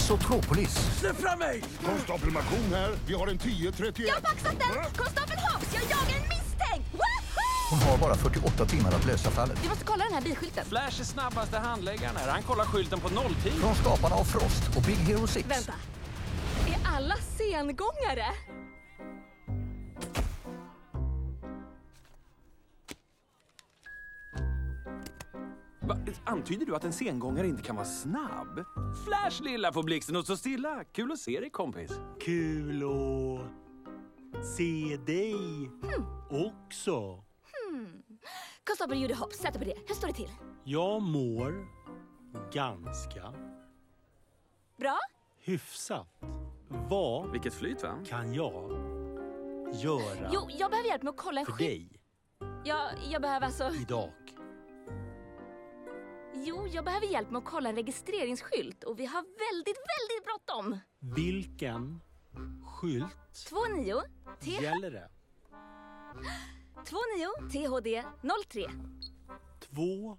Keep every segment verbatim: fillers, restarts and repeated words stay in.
Zootropolis. Släpp fram mig! Konstapel Markoon här. Vi har en tio trettioett. Jag har paxat den! Konstapel Hobbs, jag jagar en misstänkt! Woohoo! Hon har bara fyrtioåtta timmar att lösa fallet. Vi måste kolla den här bilskylten. Flash är snabbaste handläggaren här. Han kollar skylten på nolltid. Från skaparna av Frost och Big Hero sex. Vänta, är alla sengångare? Va? Antyder du att en sengångare inte kan vara snabb? Flash lilla får blixten och så stilla. Kul att se dig, kompis. Kul att se dig hmm. också. Hmm. Konstapel Judy Hobbs, sätt på det. Hur står det till? Jag mår ganska bra. Hyfsat. Vad Vilket flyt, va? kan jag göra Jo, jag behöver hjälp med att kolla en för skylt. dig Jag, jag behöver alltså... idag? Jo, jag behöver hjälp med att kolla en registreringsskylt. Och vi har väldigt, väldigt bråttom. Vilken skylt två nio T gäller det? två nio T H D noll tre. Två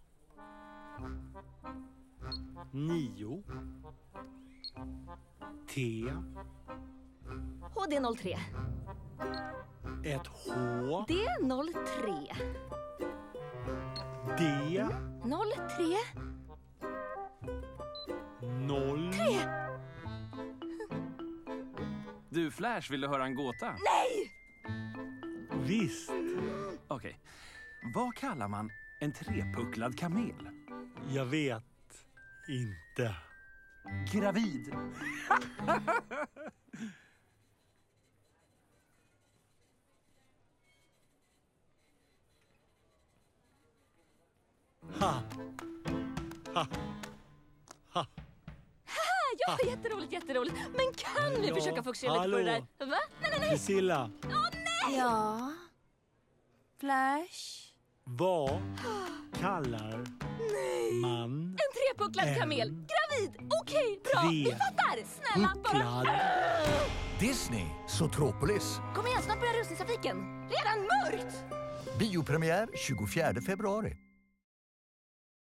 nio T H D noll tre. ett H D noll tre. D noll tre. noll tre. Du, Flash, vill du höra en gåta? Nej! Visst. Okej. Vad kallar man en trepucklad kamel? Jag vet inte. Gravid. Ha. Ha. Ha. Ja, jätteroligt, jätteroligt. Men kan vi Ja, försöka fokusera lite hallå. på det där? Va? Nej, nej, nej. Priscilla, Åh, nej! Ja. Flash. vad kallar man En trepucklad En. kamel. Gravid. Okej, bra. Tre. Vi fattar. Snälla, bara... pucklad Disney Zootropolis. Kom igen, snart börjar rusningstrafiken. Redan mörkt. Biopremiär tjugofjärde februari.